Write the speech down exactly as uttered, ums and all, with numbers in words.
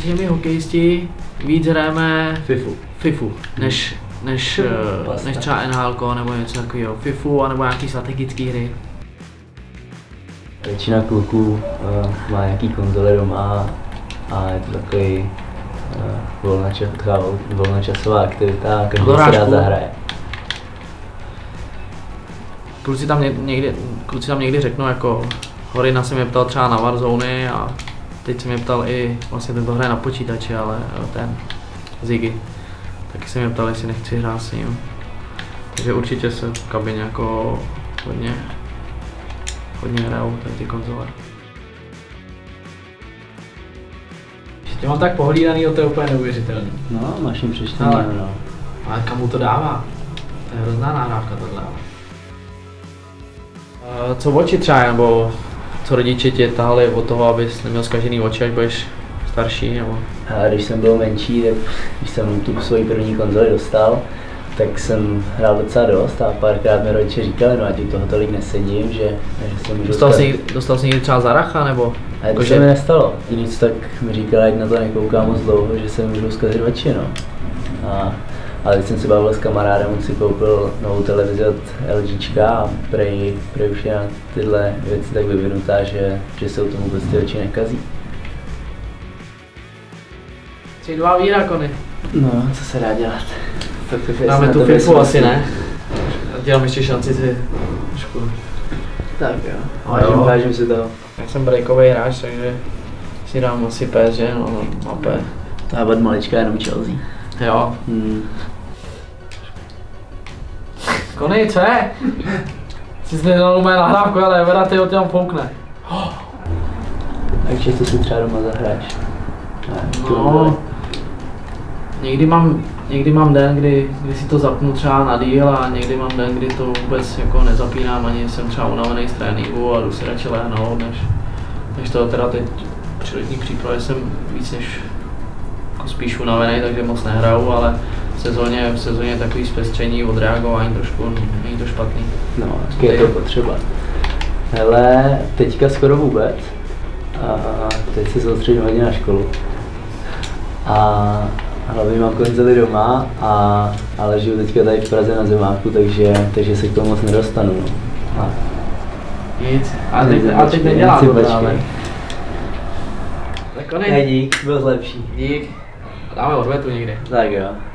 že my hokejisti víc hrajeme FIFU, FIFU než, než, uh, než třeba N H L nebo něco takového. FIFU anebo nějaký strategické hry. Většina kluků uh, má nějaký konzole doma a je to takový uh, volnočas, volnočasová aktivita, každý si rád zahraje. Kluci tam někdy, kluci tam někdy řeknou, jako Horina se mě ptal třeba na Warzone a teď se mě ptal i, vlastně ten to hraje na počítači, ale ten Ziggy. Taky se mě ptal, jestli nechci hrát s ním. Takže určitě se v kabině jako hodně, hodně hrajou tady ty konzole. Tě mám tak pohlídaný, to je úplně neuvěřitelný. No, máš jim přečtený, ale, no. Ale kam mu to dává? To je hrozná nahrávka tohle. Co oči třeba, nebo co rodiče tě tahali od toho, abys neměl zkažený oči, až budeš starší, nebo? A když jsem byl menší, tak když jsem tu svoji první konzoli dostal, tak jsem hrál docela dost a párkrát mi rodiče říkali, no ať u toho tolik nesedím, že, že se můžu... Dostal jsi, někdy, dostal jsi někdy třeba zaracha, nebo? A to se mi nestalo. I nic, tak mi říkali, ať na to nekoukám moc dlouho, že se můžou zkazit oči, no. A, ale teď jsem si bavil s kamarádem, on si koupil novou televizi od LGčka a prej, prej už je na tyhle věci tak vyvinutá, že, že se u tomu vůbec ty oči nekazí. Tři, dva víra, Kony. No, co se dá dělat? Dáme tu FIFU asi, ne? Dělám ještě šanci si trošku. Tak jo. Vážím, vážím si toho. Já jsem breakový hráč, takže si dám asi P S G, no, no A P. A od malička jenom Chelsea. Jo. Hmm. Kony, co je? Jsi si nedal mé nahrávku, ale Vera ty ho tě tam foukne. Jak často si třeba doma zahraješ? Ne, no, někdy mám, někdy mám den, kdy, kdy si to zapnu třeba na díl a někdy mám den, kdy to vůbec jako nezapínám, ani jsem třeba unavený z tréninku a jdu si radši lehnout, než, než to teda teď při letní přípravě jsem víc než jako spíš unavený, takže moc nehraju, ale v sezóně, v sezóně takový zpestření, odreagování trošku, není to špatný. No, taky je to potřeba. Hele, teďka skoro vůbec. A teď se soustředím hodně na školu. A hlavně mám konzoli doma, a, ale žiju teďka tady v Praze na zemáku, takže, takže se k tomu moc nedostanu. No. A nic. A teď, a teď nedělá to právě. Tak konec. Hej, dík, byl lepší. Dík. A dáme odvetu někdy. Tak jo.